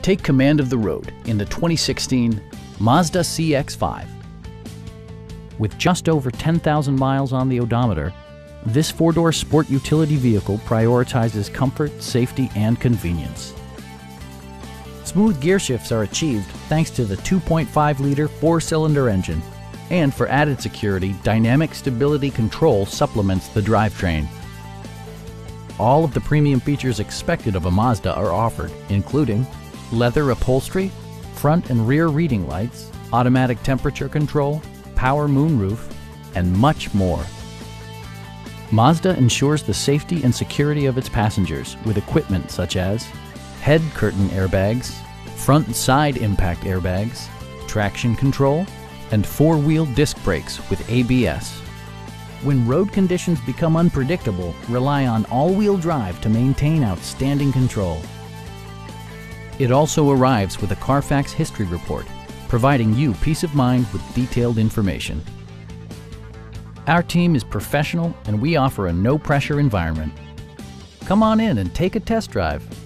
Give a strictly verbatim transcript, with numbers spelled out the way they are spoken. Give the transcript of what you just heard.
Take command of the road in the twenty sixteen Mazda C X five. With just over ten thousand miles on the odometer, this four-door sport utility vehicle prioritizes comfort, safety, and convenience. Smooth gear shifts are achieved thanks to the two point five liter four-cylinder engine. And for added security, dynamic stability control supplements the drivetrain. All of the premium features expected of a Mazda are offered, including leather upholstery, front and rear reading lights, automatic temperature control, power moonroof, and much more. Mazda ensures the safety and security of its passengers with equipment such as head curtain airbags, front and side impact airbags, traction control, and four-wheel disc brakes with A B S. When road conditions become unpredictable, rely on all-wheel drive to maintain outstanding control. It also arrives with a Carfax history report, providing you peace of mind with detailed information. Our team is professional and we offer a no-pressure environment. Come on in and take a test drive.